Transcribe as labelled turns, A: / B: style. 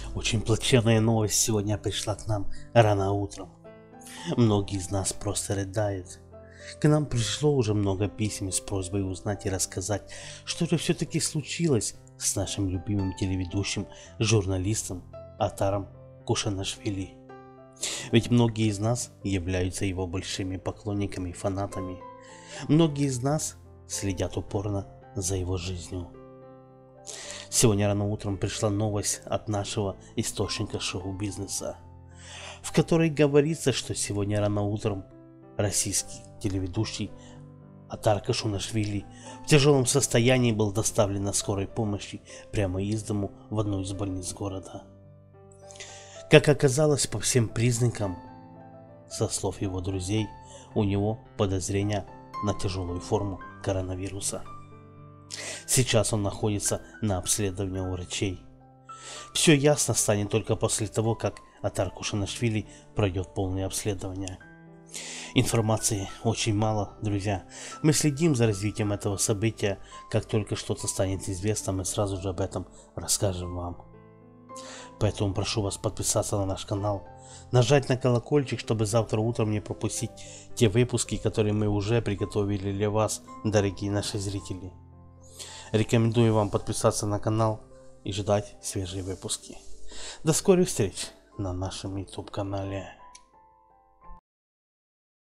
A: Очень плачевная новость сегодня пришла к нам рано утром. Многие из нас просто рыдают. К нам пришло уже много писем с просьбой узнать и рассказать, что же все-таки случилось с нашим любимым телеведущим, журналистом Атаром Кушанашвили. Ведь многие из нас являются его большими поклонниками и фанатами. Многие из нас следят упорно за его жизнью. Сегодня рано утром пришла новость от нашего источника шоу-бизнеса, в которой говорится, что сегодня рано утром российский телеведущий Атар Кушанашвили в тяжелом состоянии был доставлен на скорой помощи прямо из дому в одну из больниц города. Как оказалось, по всем признакам, со слов его друзей, у него подозрение на тяжелую форму коронавируса. Сейчас он находится на обследовании у врачей. Все ясно станет только после того, как Атар Кушанашвили пройдет полное обследование. Информации очень мало, друзья. Мы следим за развитием этого события. Как только что-то станет известно, мы сразу же об этом расскажем вам. Поэтому прошу вас подписаться на наш канал, нажать на колокольчик, чтобы завтра утром не пропустить те выпуски, которые мы уже приготовили для вас, дорогие наши зрители. Рекомендую вам подписаться на канал и ждать свежие выпуски. До скорых встреч на нашем YouTube канале.